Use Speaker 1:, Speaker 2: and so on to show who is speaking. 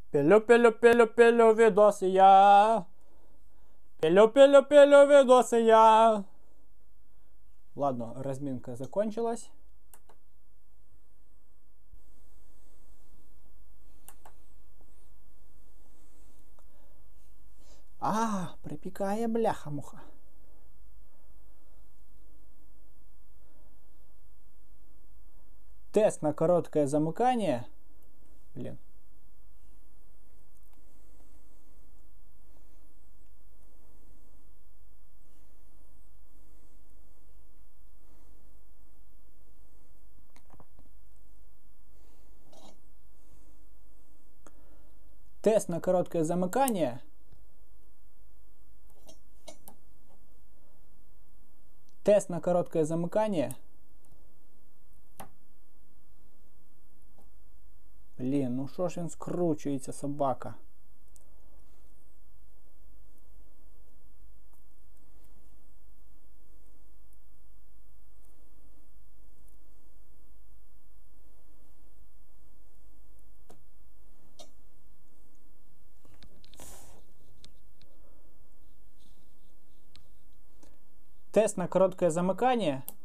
Speaker 1: Пилю видосы я. Пилю видосы я. Ладно, разминка закончилась. Припікає бляха-муха. Тест на короткое замыкание. Блин. Тест на короткое замыкание. Тест на короткое замыкание. Блін, ну що ж він скручується, собака? Тест на короткое замыкание.